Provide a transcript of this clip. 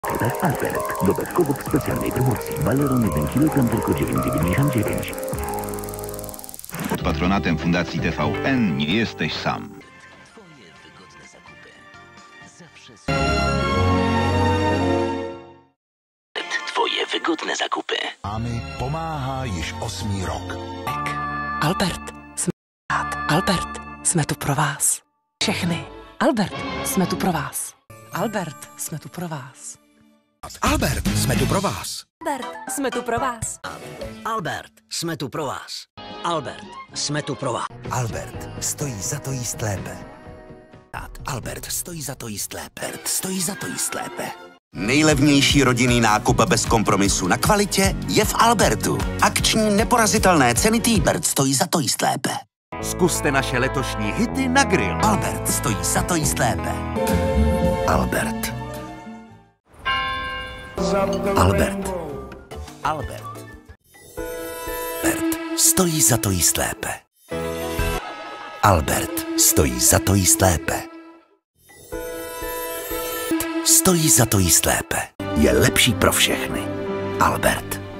Tak Albert. Dodatkowo w specjalnej promocji. Baleron 1 kg tylko 9,99. Pod patronatem Fundacji TVN nie jesteś sam. Twoje wygodne zakupy. Zawsze Twoje wygodne zakupy. Mámy pomáhá již 8. rok. Albert, jsme rád. Albert, jsme tu pro vás. Všechny. Albert, jsme tu pro vás. Albert, jsme tu pro vás. Albert, jsme tu pro vás. Albert, jsme tu pro vás. Albert, jsme tu pro vás. Albert, jsme tu pro vás. Albert, stojí za to jíst lépe. Albert, stojí za to jíst lépe. Albert, stojí za to jíst lépe. Nejlevnější rodinný nákup bez kompromisu na kvalitě je v Albertu. Akční neporazitelné ceny T-Bird stojí za to jíst lépe. Zkuste naše letošní hity na grill. Albert stojí za to jíst lépe. Albert. Albert. Albert. Albert stojí za to jíst lépe. Albert stojí za to jíst lépe. Stojí za to jíst lépe. Je lepší pro všechny. Albert.